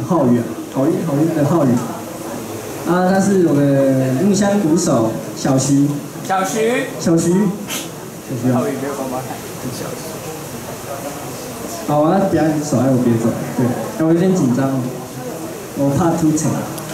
浩宇啊，好运的浩宇。啊，他是我的木箱鼓手小徐。 小徐。 浩宇没有帮忙看，很小徐。好，我要表演一首《爱我别走》。对，我有点紧张哦，我怕出丑。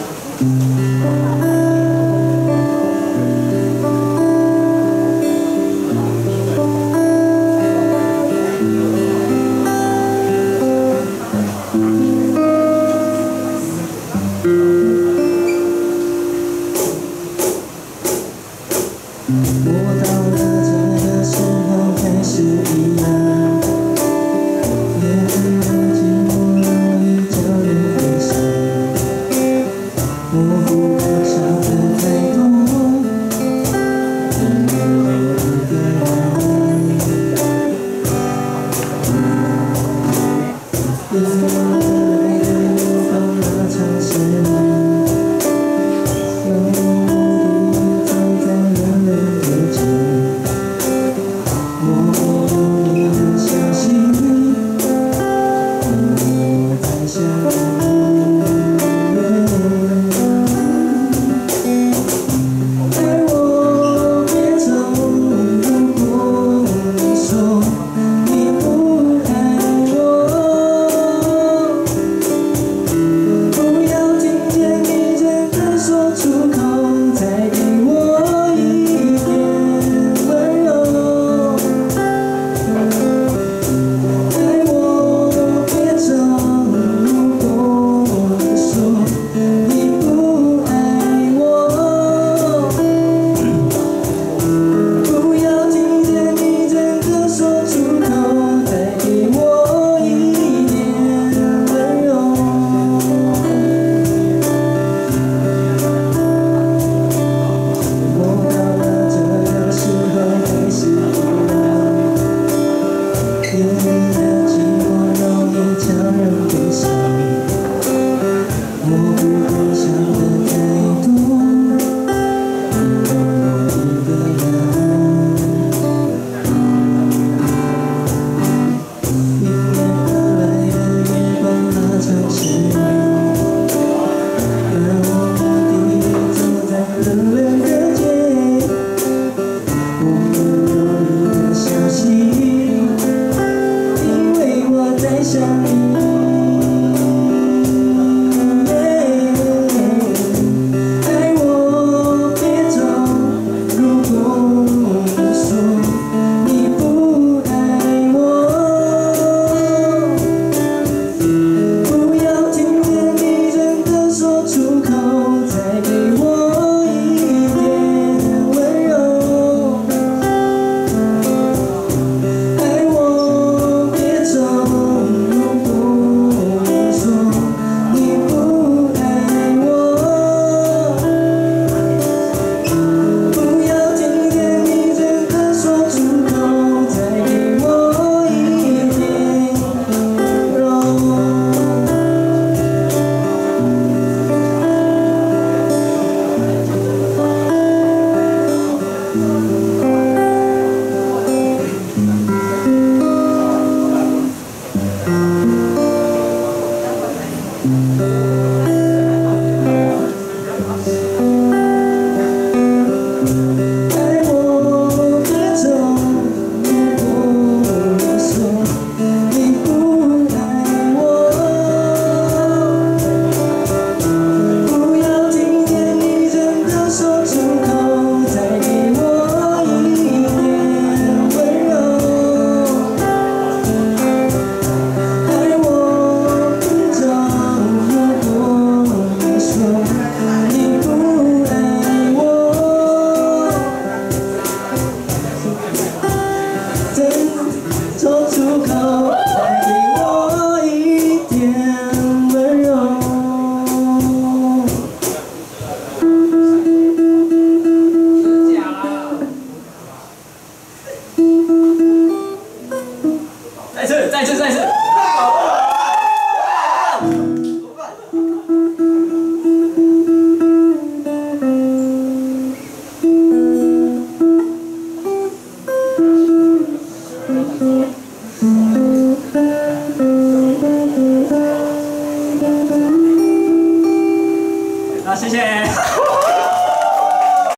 我到了这个时候开始遗憾，也许我寂寞容易叫人悲伤，模糊的想的太多，没有一个人。因为我泪流到了城市里。 好，谢谢。